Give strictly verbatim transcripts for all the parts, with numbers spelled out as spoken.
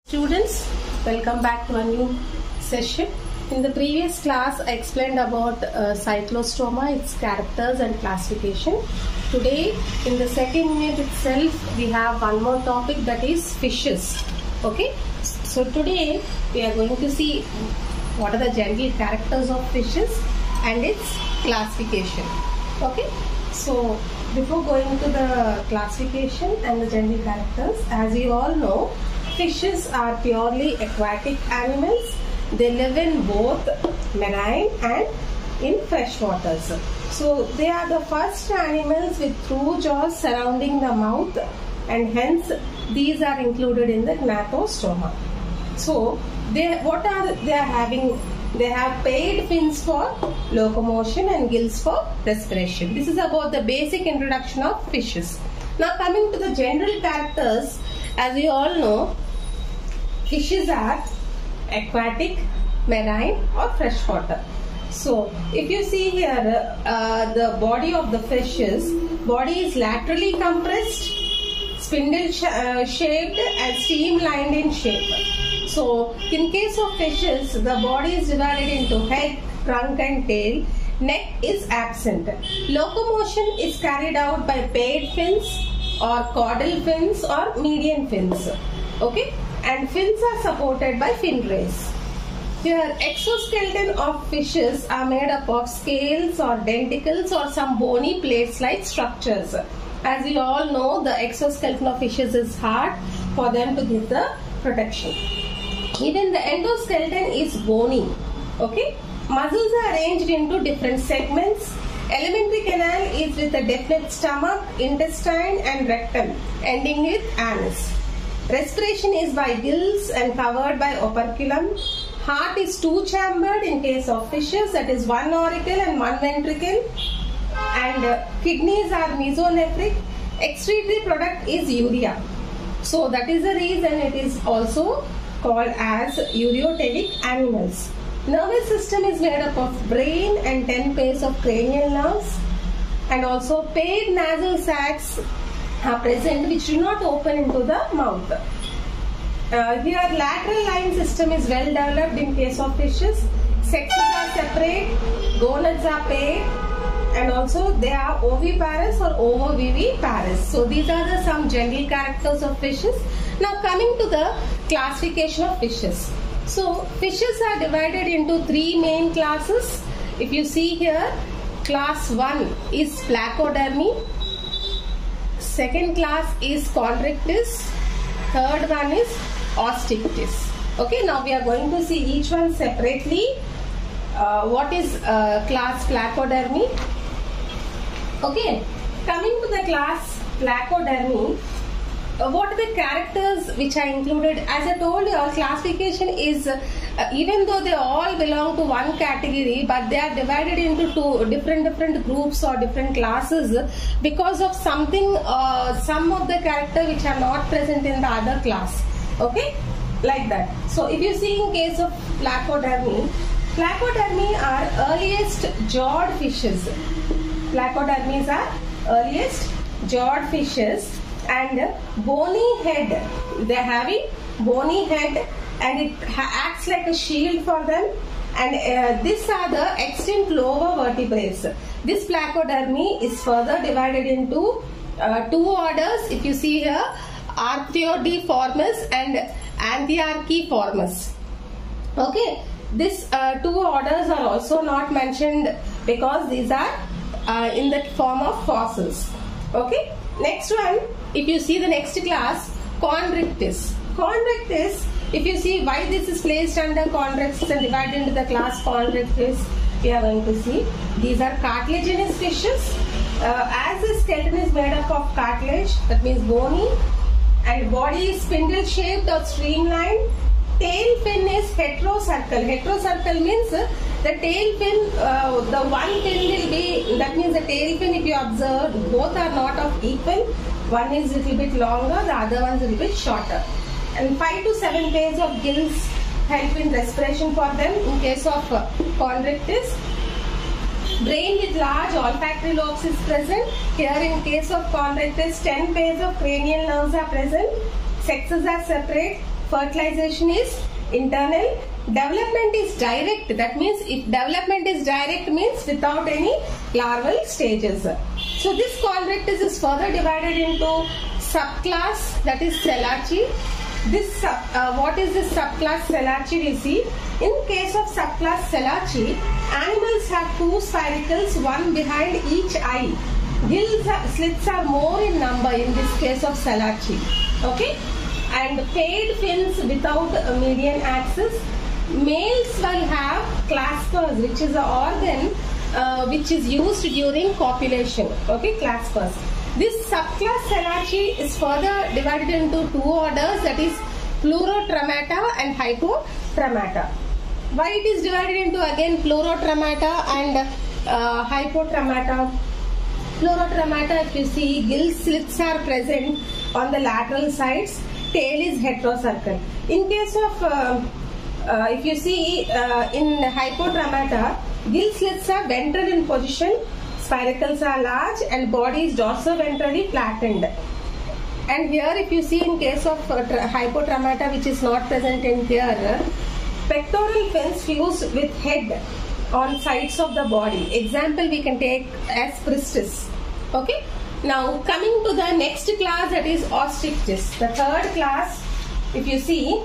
Students, welcome back to a new session. In the previous class, I explained about uh, cyclostoma, its characters and classification. Today, in the second unit itself, we have one more topic, that is fishes. Okay, so today we are going to see what are the general characters of fishes and its classification. Okay, so before going to the classification and the general characters, as you all know, fishes are purely aquatic animals. They live in both marine and in fresh waters. So they are the first animals with through jaws surrounding the mouth, and hence these are included in the gnathostoma. So they what are they are having? They have paired fins for locomotion and gills for respiration. This is about the basic introduction of fishes. Now coming to the general characters, as you all know, fishes are aquatic, marine or freshwater. So if you see here, uh, the body of the fishes, body is laterally compressed, spindle sh uh, shaped and streamlined in shape. So in case of fishes, the body is divided into head, trunk and tail. Neck is absent. Locomotion is carried out by paired fins or caudal fins or median fins. Okay, and fins are supported by fin rays. Here, exoskeleton of fishes are made up of scales or denticles or some bony plates-like structures. As you all know, the exoskeleton of fishes is hard for them to give the protection. Even the endoskeleton is bony. Okay, muscles are arranged into different segments. Alimentary canal is with a definite stomach, intestine and rectum, ending with anus. Respiration is by gills and covered by operculum. Heart is two-chambered in case of fishes, that is one auricle and one ventricle. And uh, kidneys are mesonephric. Excretory product is urea. So that is the reason it is also called as ureotelic animals. Nervous system is made up of brain and ten pairs of cranial nerves. And also paired nasal sacs are present which do not open into the mouth. Uh, here lateral line system is well developed in case of fishes. Sexes are separate, gonads are paired, and also they are oviparous or ovoviviparous. So these are the some general characters of fishes. Now coming to the classification of fishes. So fishes are divided into three main classes. If you see here, class one is Placodermi. Second class is Chondrichthyes. Third one is Osteichthyes. Okay, now we are going to see each one separately. Uh, what is uh, class Placodermi? Okay, coming to the class Placodermi, uh, what are the characters which are included? As I told you, our classification is, uh, even though they all belong to one category, but they are divided into two different different groups or different classes because of something, uh, some of the character which are not present in the other class. Okay, like that. So if you see in case of Placodermi, Placodermi are earliest jawed fishes. Placodermis are earliest jawed fishes and bony head. They are having bony head and it acts like a shield for them. And uh, these are the extinct lower vertebrates. This Placodermi is further divided into uh, two orders. If you see here, Arthroidiiformes and Anthiarchiformes. Okay, these uh, two orders are also not mentioned because these are uh, in the form of fossils. Okay, next one, if you see the next class, Chondrichthyes. Chondrichthyes, if you see why this is placed under Chondrichthyes and divided into the class Chondrichthyes, we are going to see these are cartilaginous fishes. Uh, as the skeleton is made up of cartilage, that means bony, and body is spindle shaped or streamlined. Tail fin is heterocircle. Heterocircle means uh, the tail fin, uh, the one fin will be, that means the tail fin, if you observe, both are not of equal. One is a little bit longer, the other one is a little bit shorter. And five to seven pairs of gills help in respiration for them in case of uh, Chondrichthyes. Brain with large olfactory lobes is present. Here in case of Chondrichthyes, ten pairs of cranial nerves are present. Sexes are separate. Fertilization is internal. Development is direct. That means if development is direct means without any larval stages. So this Colrectes is further divided into subclass, that is Selaci. This sub, uh, what is this subclass Selaci we see? In case of subclass Selaci, animals have two spiracles, one behind each eye. Gill slits are more in number in this case of Selaci. Okay, and paired fins without a median axis. Males will have claspers, which is an organ uh, which is used during copulation. Okay, claspers. This subclass Selaci is further divided into two orders, that is Pleurotremata and Hypotremata. Why it is divided into again Pleurotremata and uh, Hypotremata? Pleurotremata, if you see, gill slits are present on the lateral sides, tail is heterocircle. In case of, uh, uh, if you see uh, in Hypotremata, gill slits are ventral in position, spiracles are large and body is dorsoventrally flattened. And here if you see in case of uh, Hypotremata, which is not present in here, pectoral fins fused with head on sides of the body. Example we can take as Pristis. Okay. Now coming to the next class, that is Ostrictis. The third class, if you see,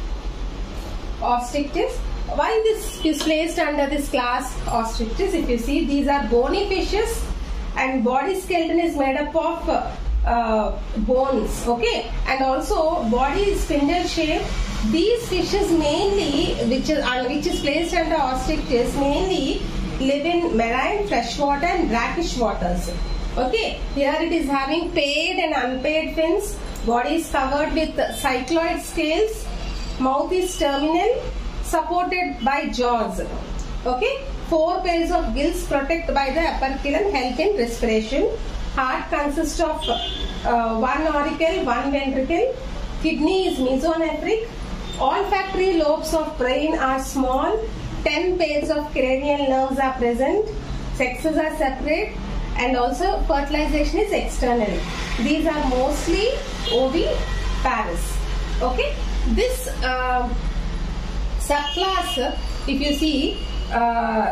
Ostrictis. Why this is placed under this class Ostrictis? If you see, these are bony fishes and body skeleton is made up of uh, uh, bones. Okay, and also body is spindle shaped. These fishes mainly, which is uh, which is placed under Ostrictis, mainly live in marine, freshwater and brackish waters. Okay, here it is having paired and unpaired fins. Body is covered with cycloid scales. Mouth is terminal, supported by jaws. Okay, four pairs of gills protect by the operculum, help in respiration. Heart consists of uh, one auricle, one ventricle. Kidney is mesonephric. Olfactory lobes of brain are small. Ten pairs of cranial nerves are present. Sexes are separate, and also fertilization is external. These are mostly oviparous. Okay, this uh, subclass, if you see, uh,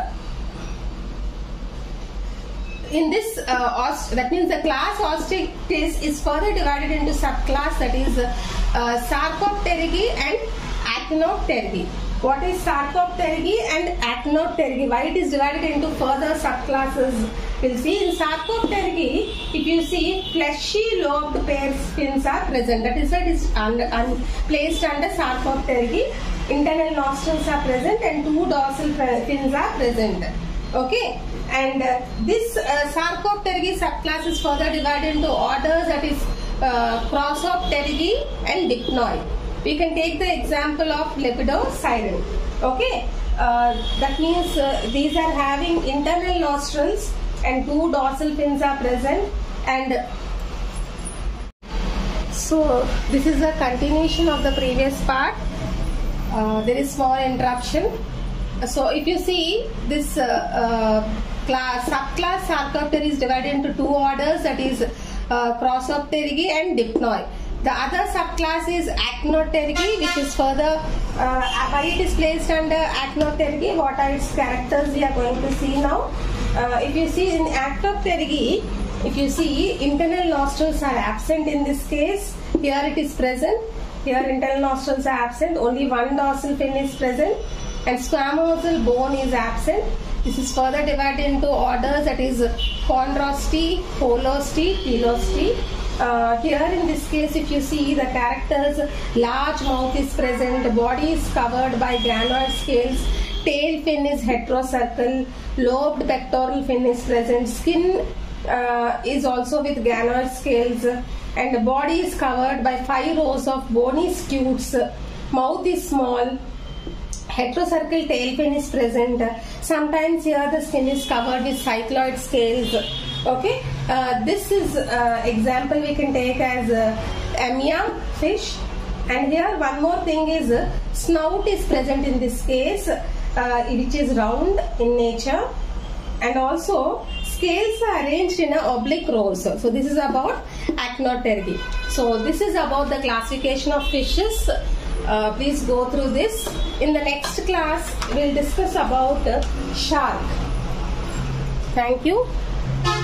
in this, uh, that means the class Ostrictis is further divided into subclass, that is uh, Sarcopterygi and Actinopterygi. What is Sarcopterygi and Actinopterygi? Why it is divided into further subclasses? We'll see in Sarcopterygi, if you see, fleshy lobed pairs fins are present. That is why it is un un placed under Sarcopterygi. Internal nostrils are present and two dorsal fins are present. Okay, and uh, this uh, Sarcopterygi subclass is further divided into orders, that is uh, Prosopterygi and Dipnoi. We can take the example of Lepidosiren. Okay, uh, that means uh, these are having internal nostrils and two dorsal fins are present. And so this is a continuation of the previous part. Uh, there is small interruption. So if you see this uh, uh, class, subclass Sarcopterygi is divided into two orders, that is uh, Prosopterygi and Dipnoi. The other subclass is Actinopterygi, which is further, uh, why it is placed under Actinopterygi, what are its characters we are going to see now. Uh, if you see in Actinopterygi, if you see internal nostrils are absent in this case, here it is present, here internal nostrils are absent, only one dorsal fin is present and squamosal bone is absent. This is further divided into orders, that is Chondrosteyi, Holosteyi, Telosteyi. Uh, here in this case, if you see the characters, large mouth is present, body is covered by ganoid scales, tail fin is heterocircle, lobed pectoral fin is present, skin uh, is also with ganoid scales, and the body is covered by five rows of bony scutes, mouth is small, heterocircle tail fin is present. Sometimes here the skin is covered with cycloid scales. Okay, uh, this is uh, example we can take as uh, Amia fish. And here one more thing is uh, snout is present in this case, uh, which is round in nature, and also scales are arranged in a oblique rows. So this is about Actinopterygi. So this is about the classification of fishes. Uh, please go through this. In the next class, we'll discuss about uh, shark. Thank you.